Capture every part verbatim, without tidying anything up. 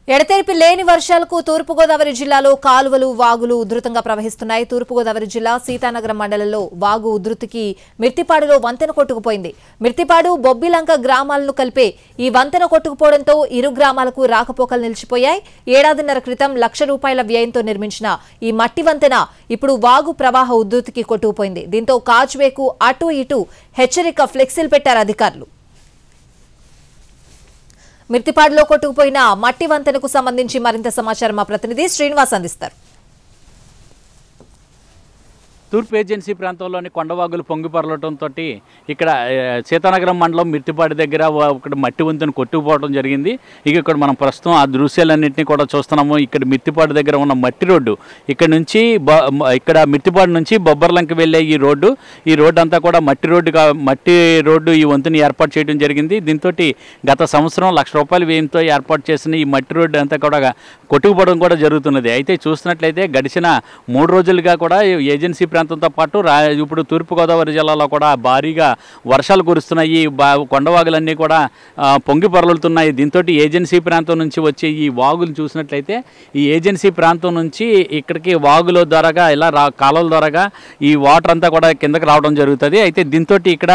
ఎడతెరిపి లేని వర్షాలకు తూర్పుగోదావరి జిల్లాలో కాలువలు వాగులు ఉధృతంగా ప్రవహిస్తున్నాయి. తూర్పుగోదావరి జిల్లా సీతానగరం మండలంలో వాగు ఉధృతికి మిర్తిపాడులో వంతెన కొట్టుకుపోయింది. మిర్తిపాడు బొబ్బిలంక గ్రామాలను కలిపే ఈ వంతెన కొట్టుకుపోవడంతో ఇరు గ్రామాలకు రాకపోకలు నిలిచిపోయాయి. ఏడాదిన్నర క్రితం లక్ష రూపాయల వ్యయంతో నిర్మించిన ఈ మట్టి వంతెన ఇప్పుడు వాగు ప్రవాహ ఉధృతికి కొట్టుకుపోయింది. దీంతో కాజ్వేకు అటు ఇటు హెచ్చరిక ఫ్లెక్సీలు పెట్టారు అధికారులు. మిర్తిపాడులో కొట్టుకుపోయిన మట్టి వంతెనకు సంబంధించి మరింత సమాచారం మా ప్రతినిధి శ్రీనివాస్ అందిస్తారు. తూర్పు ఏజెన్సీ ప్రాంతంలోని కొండవాగులు పొంగిపొరలటంతో ఇక్కడ సీతానగరం మండలం మిర్తిపాడు దగ్గర ఇక్కడ మట్టి వంతెన కొట్టుకుపోవడం జరిగింది. ఇక ఇక్కడ మనం ప్రస్తుతం ఆ దృశ్యాలన్నింటినీ కూడా చూస్తున్నాము. ఇక్కడ మిర్తిపాడు దగ్గర ఉన్న మట్టి రోడ్డు ఇక్కడ నుంచి ఇక్కడ మిర్తిపాడు నుంచి బొబ్బర్లంక వెళ్ళే ఈ రోడ్డు ఈ రోడ్డు అంతా కూడా మట్టి రోడ్డు మట్టి రోడ్డు ఈ వంతెన ఏర్పాటు చేయడం జరిగింది. దీంతో గత సంవత్సరం లక్ష రూపాయల వ్యయంతో ఏర్పాటు చేసిన ఈ మట్టి రోడ్డు అంతా కూడా కొట్టుకుపోవడం కూడా జరుగుతున్నది. అయితే చూసినట్లయితే గడిచిన మూడు రోజులుగా కూడా ఏజెన్సీ ప్రాంతంతో పాటు రా ఇప్పుడు తూర్పుగోదావరి జిల్లాలో కూడా భారీగా వర్షాలు కురుస్తున్నాయి. బా కొండవాగులన్నీ కూడా పొంగి పొరలుతున్నాయి. దీంతో ఏజెన్సీ ప్రాంతం నుంచి వచ్చే ఈ వాగులు చూసినట్లయితే ఈ ఏజెన్సీ ప్రాంతం నుంచి ఇక్కడికి వాగుల ద్వారాగా ఇలా రా కాలువల ద్వారాగా ఈ వాటర్ అంతా కూడా కిందకి రావడం జరుగుతుంది. అయితే దీంతో ఇక్కడ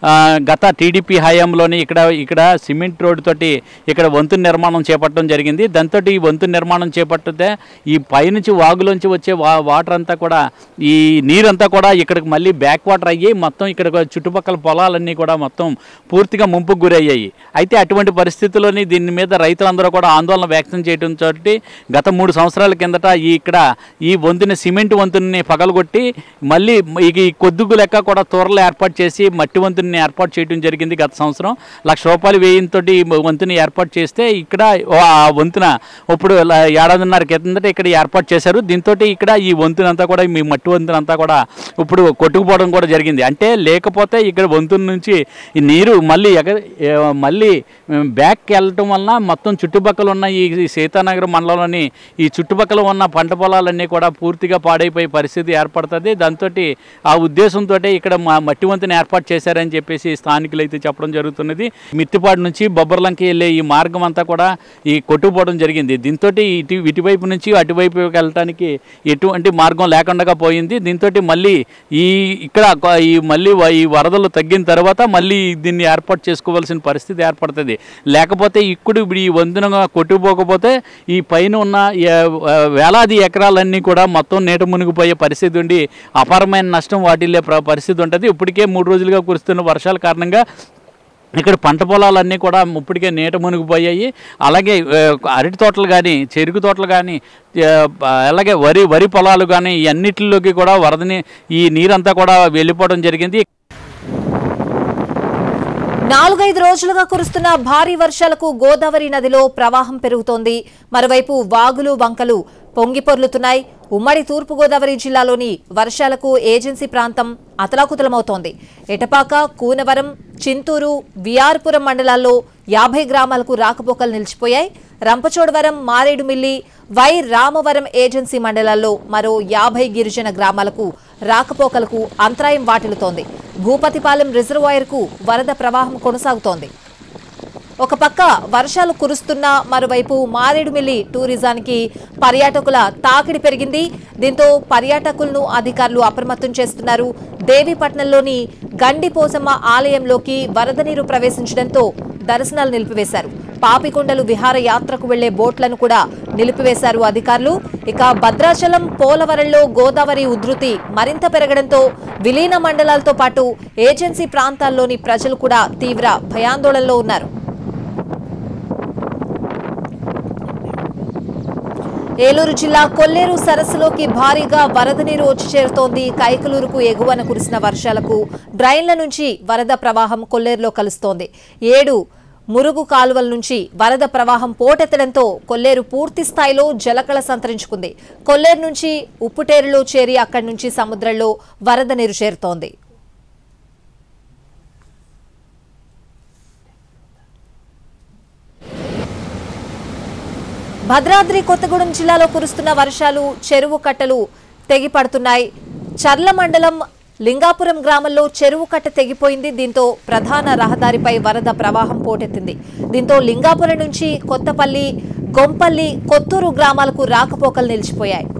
గత టీడీపీ హయాంలోని ఇక్కడ ఇక్కడ సిమెంట్ రోడ్డు తోటి ఇక్కడ వంతెన నిర్మాణం చేపట్టడం జరిగింది. దాంతో ఈ వంతెన నిర్మాణం చేపట్టితే ఈ పైనుంచి వాగులోంచి వచ్చే వా వాటర్ అంతా కూడా ఈ నీరంతా కూడా ఇక్కడికి మళ్ళీ బ్యాక్ వాటర్ అయ్యి మొత్తం ఇక్కడ చుట్టుపక్కల పొలాలన్నీ కూడా మొత్తం పూర్తిగా ముంపుకు గురయ్యాయి. అయితే అటువంటి పరిస్థితుల్లోని దీని మీద రైతులందరూ కూడా ఆందోళన వ్యక్తం చేయడంతో గత మూడు సంవత్సరాల కిందట ఈ ఇక్కడ ఈ వంతెన సిమెంట్ వంతెనని పగలగొట్టి మళ్ళీ ఈ కొద్దుగు లెక్క కూడా తూరలు ఏర్పాటు చేసి మట్టి వంతెనని ఏర్పాటు చేయడం జరిగింది. గత సంవత్సరం లక్ష రూపాయలు వ్యయంతో వంతెన ఏర్పాటు చేస్తే ఇక్కడ ఆ వంతెన ఇప్పుడు ఏడాదిన్నర కిందట ఇక్కడ ఏర్పాటు చేశారు. దీంతో ఇక్కడ ఈ వంతెన అంతా కూడా మీ మట్టి వంతెన అంతా కూడా ఇప్పుడు కొట్టుకుపోవడం కూడా జరిగింది. అంటే లేకపోతే ఇక్కడ వంతెన నుంచి ఈ నీరు మళ్ళీ ఎగ మళ్ళీ బ్యాక్కి వెళ్ళటం వలన మొత్తం చుట్టుపక్కల ఉన్న ఈ సీతానగరం మండలంలోని ఈ చుట్టుపక్కల ఉన్న పంట పొలాలన్నీ కూడా పూర్తిగా పాడైపోయే పరిస్థితి ఏర్పడుతుంది. దాంతో ఆ ఉద్దేశంతో ఇక్కడ మట్టి వంతెన ఏర్పాటు చేశారని చెప్పేసి స్థానికులు అయితే చెప్పడం జరుగుతున్నది. మిర్తిపాడు నుంచి బొబ్బర్లంకి వెళ్ళే ఈ మార్గం అంతా కూడా ఈ కొట్టుకుపోవడం జరిగింది. దీంతో ఇటు ఇటువైపు నుంచి అటువైపు వెళ్ళటానికి ఎటువంటి మార్గం లేకుండా పోయింది. దీంతో మళ్ళీ ఈ ఇక్కడ ఈ మళ్ళీ ఈ వరదలు తగ్గిన తర్వాత మళ్ళీ దీన్ని ఏర్పాటు చేసుకోవాల్సిన పరిస్థితి ఏర్పడుతుంది. లేకపోతే ఇప్పుడు ఈ వంతెన కొట్టుకుపోకపోతే ఈ పైన ఉన్న వేలాది ఎకరాలన్నీ కూడా మొత్తం నీట మునిగిపోయే పరిస్థితి ఉండి అపారమైన నష్టం వాటిల్లే పరిస్థితి ఉంటుంది. ఇప్పటికే మూడు రోజులుగా కురుస్తున్న వర్షాల కారణంగా ఇక్కడ పంట పొలాలన్నీ కూడా ఇప్పటికే నీట మునిగిపోయాయి. అలాగే అరటి తోటలు కానీ చెరుకు తోటలు కానీ అలాగే వరి వరి పొలాలు కానీ అన్నిటిలోకి కూడా వరదని ఈ నీరంతా కూడా వెళ్ళిపోవడం జరిగింది. నాలుగైదు రోజులుగా కురుస్తున్న భారీ వర్షాలకు గోదావరి నదిలో ప్రవాహం పెరుగుతోంది. మరోవైపు వాగులు వంకలు పొంగిపొర్లుతున్నాయి. ఉమ్మడి తూర్పుగోదావరి జిల్లాలోని వర్షాలకు ఏజెన్సీ ప్రాంతం అతలాకుతలమవుతోంది. ఎటపాక, కూనవరం, చింతూరు, విఆర్పురం మండలాల్లో యాభై గ్రామాలకు రాకపోకలు నిలిచిపోయాయి. రంపచోడవరం, మారేడుమిల్లి, వై రామవరం ఏజెన్సీ మండలాల్లో మరో యాభై గిరిజన గ్రామాలకు రాకపోకలకు అంతరాయం వాటిల్లుతోంది. భూపతిపాలెం రిజర్వాయర్కు వరద ప్రవాహం కొనసాగుతోంది. ఒక పక్క వర్షాలు కురుస్తున్నా మరోవైపు మారేడుమిల్లి టూరిజానికి పర్యాటకుల తాకిడి పెరిగింది. దీంతో పర్యాటకులను అధికారులు అప్రమత్తం చేస్తున్నారు. దేవీపట్నంలోని గండిపోసమ్మ ఆలయంలోకి వరద నీరు ప్రవేశించడంతో దర్శనాలు నిలిపివేశారు. పాపికొండలు విహారయాత్రకు వెళ్లే బోట్లను కూడా నిలిపివేశారు అధికారులు. ఇక భద్రాచలం, పోలవరంలో గోదావరి ఉధృతి మరింత పెరగడంతో విలీన మండలాలతో పాటు ఏజెన్సీ ప్రాంతాల్లోని ప్రజలు కూడా తీవ్ర భయాందోళనలో ఉన్నారు. ఏలూరు జిల్లా కొల్లేరు సరస్సులోకి భారీగా వరద నీరు వచ్చి చేరుతోంది. కైకలూరుకు ఎగువన కురిసిన వర్షాలకు డ్రైన్ల నుంచి వరద ప్రవాహం కొల్లేరులో కలుస్తోంది. ఏడు మురుగు కాలువల నుంచి వరద ప్రవాహం పోటెత్తడంతో కొల్లేరు పూర్తి స్థాయిలో జలకళ సంతరించుకుంది. కొల్లేరు నుంచి ఉప్పుటేరులో చేరి అక్కడి నుంచి సముద్రంలో వరద నీరు చేరుతోంది. భద్రాద్రి కొత్తగూడెం జిల్లాలో కురుస్తున్న వర్షాలు చెరువు కట్టలు తెగిపడుతున్నాయి. చర్ల మండలం లింగాపురం గ్రామంలో చెరువు కట్ట తెగిపోయింది. దీంతో ప్రధాన రహదారిపై వరద ప్రవాహం పోటెత్తింది. దీంతో లింగాపురం నుంచి కొత్తపల్లి, గొంపల్లి, కొత్తూరు గ్రామాలకు రాకపోకలు నిలిచిపోయాయి.